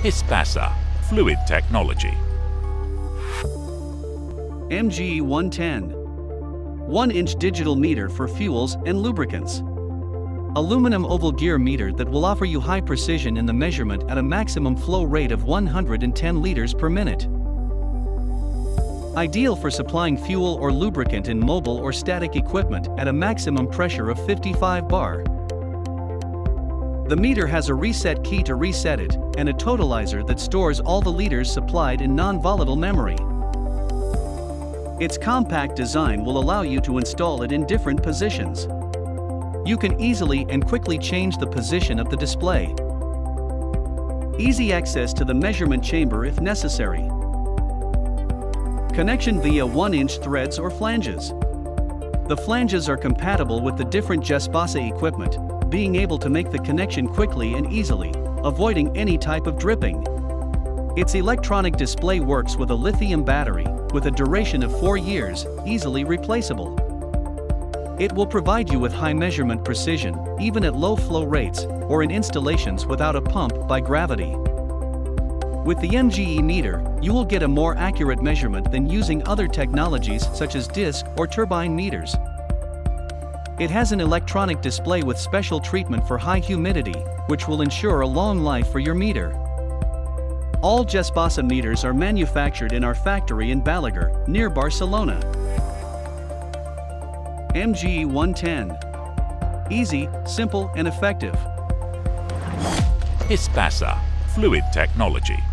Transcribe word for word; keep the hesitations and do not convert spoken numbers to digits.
GESPASA Fluid Technology. M G E one ten. one inch digital meter for fuels and lubricants. Aluminum oval gear meter that will offer you high precision in the measurement at a maximum flow rate of one hundred ten liters per minute. Ideal for supplying fuel or lubricant in mobile or static equipment at a maximum pressure of fifty-five bar. The meter has a reset key to reset it, and a totalizer that stores all the liters supplied in non-volatile memory. Its compact design will allow you to install it in different positions. You can easily and quickly change the position of the display. Easy access to the measurement chamber if necessary. Connection via one inch threads or flanges. The flanges are compatible with the different GESPASA equipment, being able to make the connection quickly and easily, avoiding any type of dripping. Its electronic display works with a lithium battery, with a duration of four years, easily replaceable. It will provide you with high measurement precision, even at low flow rates, or in installations without a pump by gravity. With the M G E meter, you will get a more accurate measurement than using other technologies such as disc or turbine meters. It has an electronic display with special treatment for high humidity, which will ensure a long life for your meter. All GESPASA meters are manufactured in our factory in Balaguer, near Barcelona. M G E one ten. Easy, simple, and effective. GESPASA Fluid Technology.